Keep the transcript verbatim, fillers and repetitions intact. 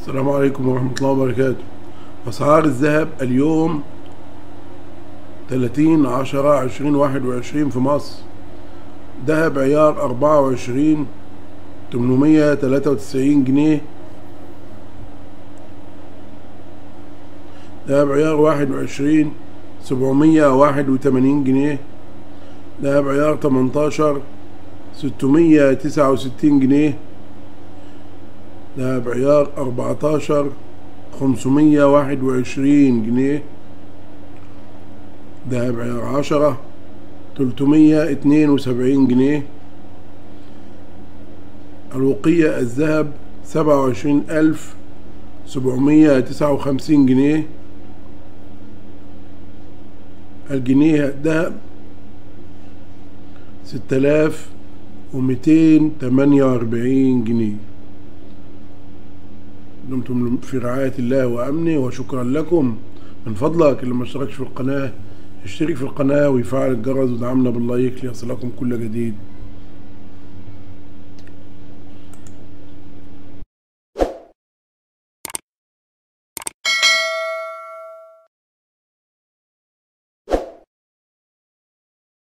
السلام عليكم ورحمة الله وبركاته. أسعار الذهب اليوم تلاتين عشرة عشرين واحد وعشرين في مصر. ذهب عيار أربعة وعشرين تمنمية تلاتة وتسعين جنيه. ذهب عيار واحد وعشرين سبعمية واحد وتمانين جنيه. ذهب عيار تمنتاشر ستمية تسعة وستين جنيه. ذهب عيار أربعتاشر خمسمية واحد وعشرين جنيه. ذهب عيار عشرة تلتمية اتنين وسبعين جنيه. الوقية الذهب سبعة وعشرين ألف سبعمية تسعة وخمسين جنيه. الجنيه الذهب ستة آلاف ومتين تمانية وأربعين جنيه. دمتم في رعاية الله وأمنه، وشكرا لكم. من فضلك اللي ما اشتركش في القناة يشترك في القناة ويفعل الجرس ودعمنا باللايك ليصلكم كل جديد.